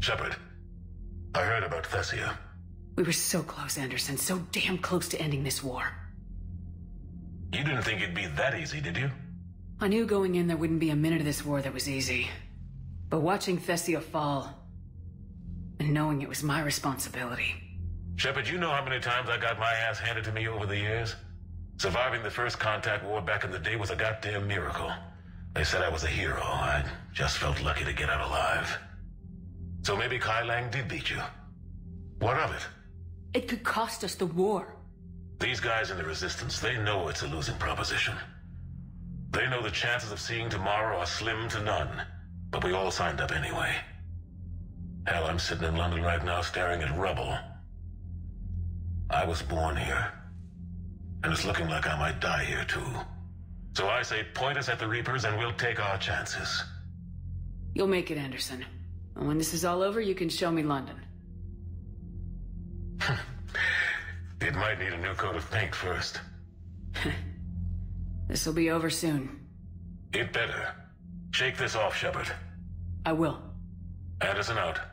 Shepard, I heard about Thessia. We were so close, Anderson. So damn close to ending this war. You didn't think it'd be that easy, did you? I knew going in there wouldn't be a minute of this war that was easy. But watching Thessia fall, and knowing it was my responsibility. Shepard, you know how many times I got my ass handed to me over the years? Surviving the first contact war back in the day was a goddamn miracle. They said I was a hero. I just felt lucky to get out alive. So maybe Kai Lang did beat you. What of it? It could cost us the war. These guys in the Resistance, they know it's a losing proposition. They know the chances of seeing tomorrow are slim to none. But we all signed up anyway. Hell, I'm sitting in London right now staring at rubble. I was born here. And it's looking like I might die here too. So I say point us at the Reapers and we'll take our chances. You'll make it, Anderson. And when this is all over, you can show me London. It might need a new coat of paint first. This'll be over soon. It better. Shake this off, Shepard. I will. Anderson out.